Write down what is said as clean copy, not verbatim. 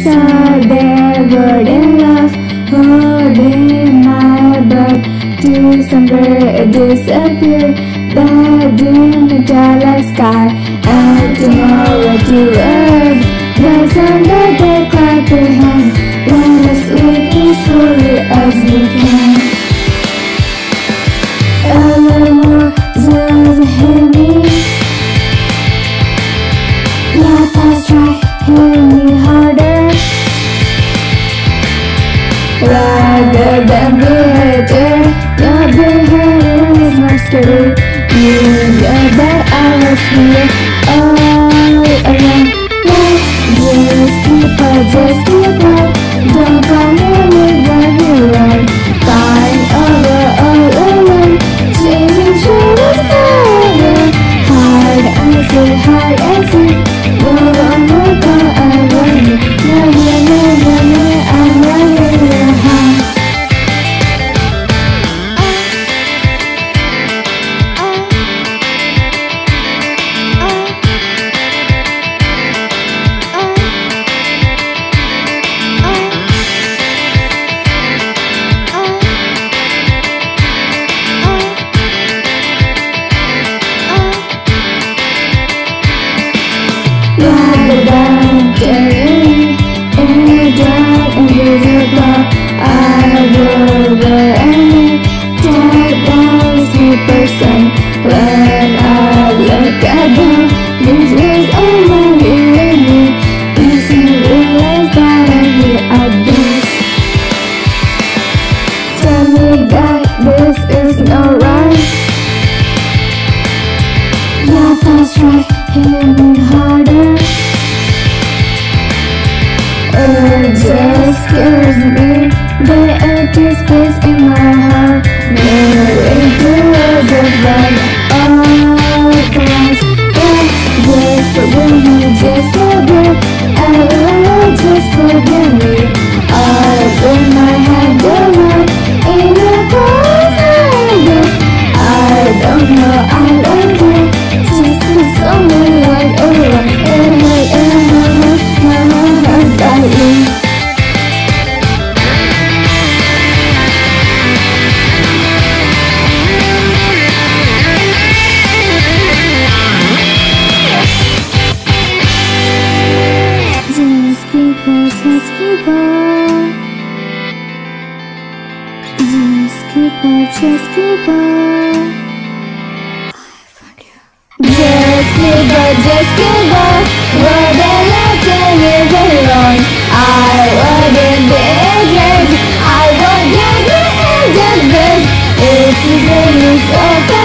saw their word in love, holding my breath. December disappeared, the dim metallic sky, and tomorrow to earth. The sun that they clap their hands, let us live peacefully as we can. A little more zills hit me. Yeah, that's right, hit me harder. Rather than bitter, your behavior is more scary. You know that I was here all along. Just keep up, don't come near me when you run. Flying over all alone, chasing shadows forever. Hide and seek, no one will come and run me. Now here, I'm right here, when I look at them, this is all my enemy. Makes me realize that I'm here at this. Tell me that this is not right. Yeah, that's right, hit me harder. It just scares me, the empty space in my heart. Knowing the words of love all at once. Yeah, just forgive me, just forgive. Everyone, just forgive me. I put my hand around in a close handbook. I don't know, I don't care. Just for someone like everyone. My heart badly. Just keep on. Just keep on. Wouldn't let you very long. I wouldn't be injured. I won't get the end of this. If you feel me so